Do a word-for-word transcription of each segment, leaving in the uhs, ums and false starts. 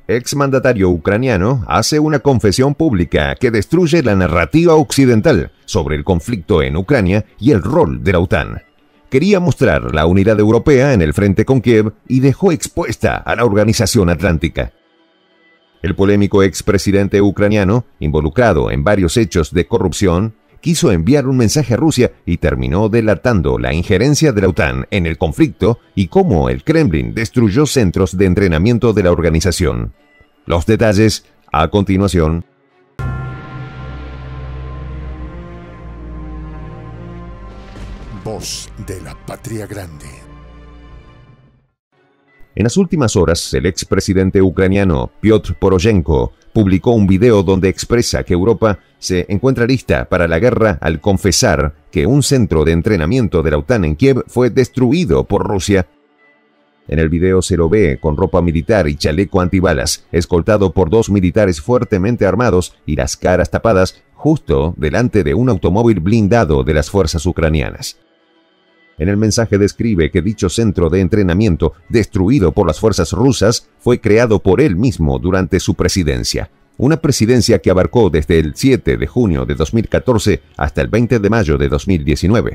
exmandatario ucraniano hace una confesión pública que destruye la narrativa occidental sobre el conflicto en Ucrania y el rol de la OTAN. Quería mostrar la unidad europea en el frente con Kiev y dejó expuesta a la Organización Atlántica. El polémico expresidente ucraniano, involucrado en varios hechos de corrupción, quiso enviar un mensaje a Rusia y terminó delatando la injerencia de la OTAN en el conflicto y cómo el Kremlin destruyó centros de entrenamiento de la organización. Los detalles a continuación. Voz de la Patria Grande. En las últimas horas, el expresidente ucraniano Piotr Poroshenko publicó un video donde expresa que Europa se encuentra lista para la guerra al confesar que un centro de entrenamiento de la OTAN en Kiev fue destruido por Rusia. En el video se lo ve con ropa militar y chaleco antibalas, escoltado por dos militares fuertemente armados y las caras tapadas justo delante de un automóvil blindado de las fuerzas ucranianas. En el mensaje describe que dicho centro de entrenamiento, destruido por las fuerzas rusas, fue creado por él mismo durante su presidencia. Una presidencia que abarcó desde el siete de junio de dos mil catorce hasta el veinte de mayo de dos mil diecinueve.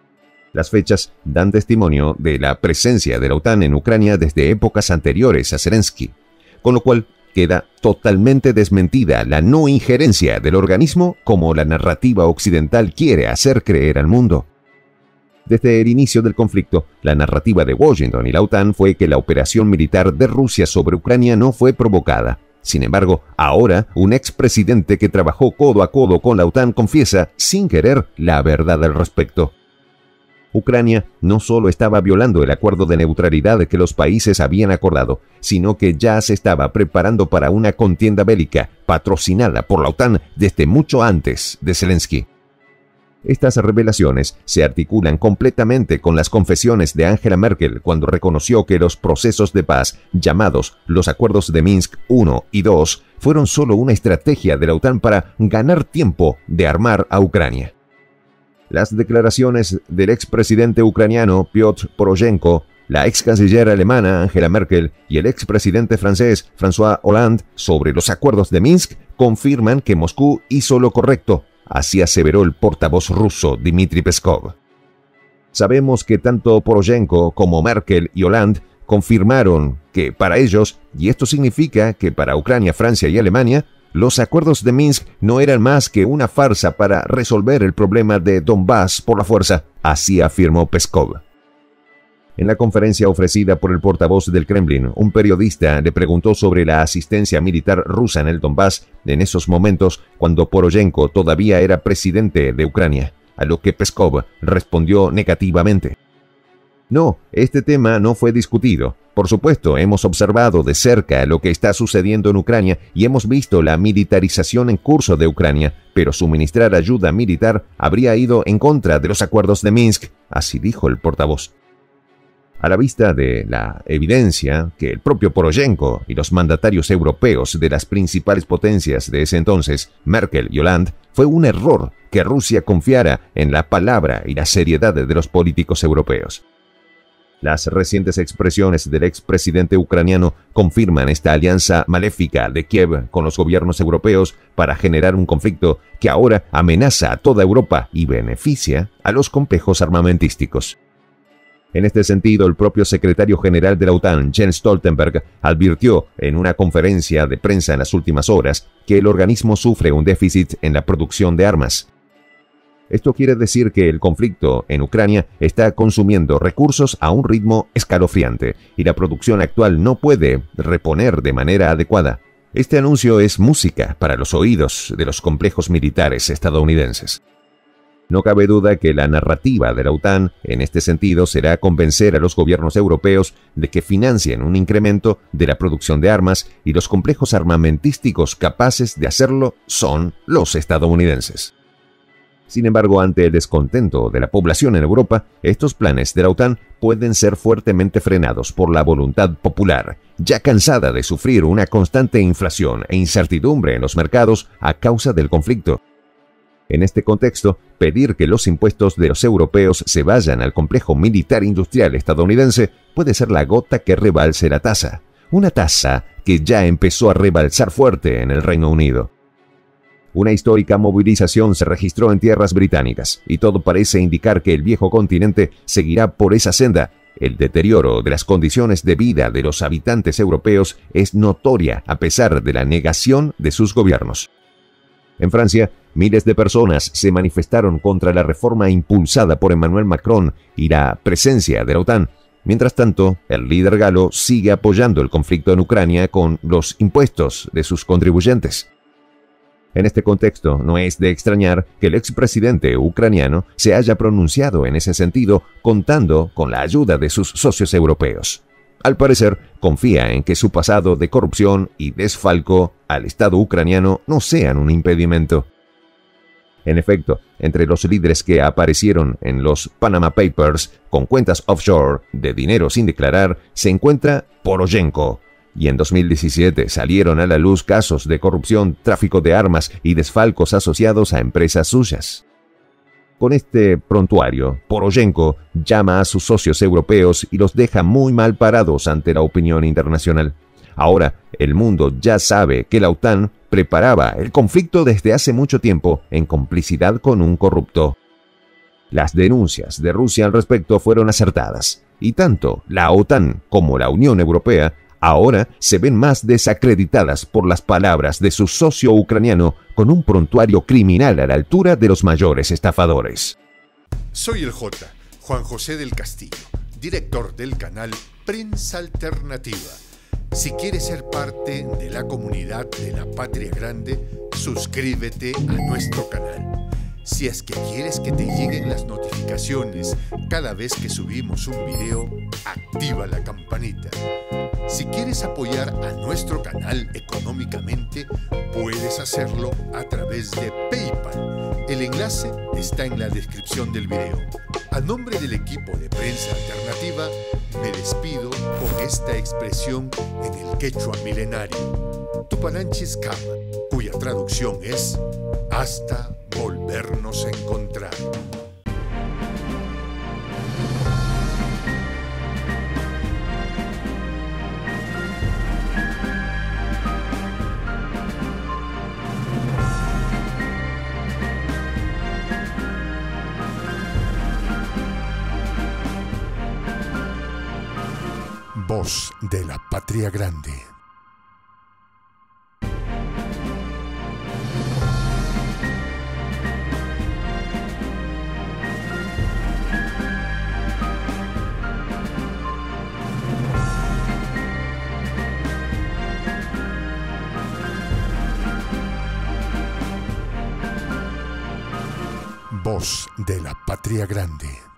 Las fechas dan testimonio de la presencia de la OTAN en Ucrania desde épocas anteriores a Zelensky, con lo cual queda totalmente desmentida la no injerencia del organismo como la narrativa occidental quiere hacer creer al mundo. Desde el inicio del conflicto, la narrativa de Washington y la OTAN fue que la operación militar de Rusia sobre Ucrania no fue provocada. Sin embargo, ahora, un expresidente que trabajó codo a codo con la OTAN confiesa, sin querer, la verdad al respecto. Ucrania no solo estaba violando el acuerdo de neutralidad que los países habían acordado, sino que ya se estaba preparando para una contienda bélica patrocinada por la OTAN desde mucho antes de Zelensky. Estas revelaciones se articulan completamente con las confesiones de Angela Merkel cuando reconoció que los procesos de paz, llamados los acuerdos de Minsk uno y dos, fueron solo una estrategia de la OTAN para ganar tiempo de armar a Ucrania. Las declaraciones del expresidente ucraniano Piotr Poroshenko, la ex canciller alemana Angela Merkel y el expresidente francés François Hollande sobre los acuerdos de Minsk confirman que Moscú hizo lo correcto. Así aseveró el portavoz ruso Dmitry Peskov. Sabemos que tanto Poroshenko como Merkel y Hollande confirmaron que para ellos, y esto significa que para Ucrania, Francia y Alemania, los acuerdos de Minsk no eran más que una farsa para resolver el problema de Donbass por la fuerza, así afirmó Peskov. En la conferencia ofrecida por el portavoz del Kremlin, un periodista le preguntó sobre la asistencia militar rusa en el Donbass en esos momentos cuando Poroshenko todavía era presidente de Ucrania, a lo que Peskov respondió negativamente. No, este tema no fue discutido. Por supuesto, hemos observado de cerca lo que está sucediendo en Ucrania y hemos visto la militarización en curso de Ucrania, pero suministrar ayuda militar habría ido en contra de los acuerdos de Minsk, así dijo el portavoz. A la vista de la evidencia que el propio Poroshenko y los mandatarios europeos de las principales potencias de ese entonces, Merkel y Hollande, fue un error que Rusia confiara en la palabra y la seriedad de los políticos europeos. Las recientes expresiones del expresidente ucraniano confirman esta alianza maléfica de Kiev con los gobiernos europeos para generar un conflicto que ahora amenaza a toda Europa y beneficia a los complejos armamentísticos. En este sentido, el propio secretario general de la OTAN, Jens Stoltenberg, advirtió en una conferencia de prensa en las últimas horas que el organismo sufre un déficit en la producción de armas. Esto quiere decir que el conflicto en Ucrania está consumiendo recursos a un ritmo escalofriante y la producción actual no puede reponer de manera adecuada. Este anuncio es música para los oídos de los complejos militares estadounidenses. No cabe duda que la narrativa de la OTAN en este sentido será convencer a los gobiernos europeos de que financien un incremento de la producción de armas y los complejos armamentísticos capaces de hacerlo son los estadounidenses. Sin embargo, ante el descontento de la población en Europa, estos planes de la OTAN pueden ser fuertemente frenados por la voluntad popular, ya cansada de sufrir una constante inflación e incertidumbre en los mercados a causa del conflicto. En este contexto, pedir que los impuestos de los europeos se vayan al complejo militar industrial estadounidense puede ser la gota que rebalse la taza. una tasa que ya empezó a rebalsar fuerte en el Reino Unido. Una histórica movilización se registró en tierras británicas, y todo parece indicar que el viejo continente seguirá por esa senda. El deterioro de las condiciones de vida de los habitantes europeos es notoria a pesar de la negación de sus gobiernos. En Francia, miles de personas se manifestaron contra la reforma impulsada por Emmanuel Macron y la presencia de la OTAN. Mientras tanto, el líder galo sigue apoyando el conflicto en Ucrania con los impuestos de sus contribuyentes. En este contexto, no es de extrañar que el expresidente ucraniano se haya pronunciado en ese sentido, contando con la ayuda de sus socios europeos. Al parecer, confía en que su pasado de corrupción y desfalco al Estado ucraniano no sean un impedimento. En efecto, entre los líderes que aparecieron en los Panama Papers con cuentas offshore de dinero sin declarar se encuentra Poroshenko, y en dos mil diecisiete salieron a la luz casos de corrupción, tráfico de armas y desfalcos asociados a empresas suyas. Con este prontuario, Poroshenko llama a sus socios europeos y los deja muy mal parados ante la opinión internacional. Ahora, el mundo ya sabe que la OTAN preparaba el conflicto desde hace mucho tiempo en complicidad con un corrupto. Las denuncias de Rusia al respecto fueron acertadas, y tanto la OTAN como la Unión Europea ahora se ven más desacreditadas por las palabras de su socio ucraniano con un prontuario criminal a la altura de los mayores estafadores. Soy el J, Juan José del Castillo, director del canal Prensa Alternativa. Si quieres ser parte de la comunidad de la Patria Grande, suscríbete a nuestro canal. Si es que quieres que te lleguen las notificaciones cada vez que subimos un video, activa la campanita. Si quieres apoyar a nuestro canal económicamente, puedes hacerlo a través de PayPal. El enlace está en la descripción del video. A nombre del equipo de Prensa Alternativa, me despido con esta expresión en el quechua milenario, Tupananchis Kama, cuya traducción es hasta volvernos a encontrar. Voz de la Patria Grande. Voz de la Patria Grande.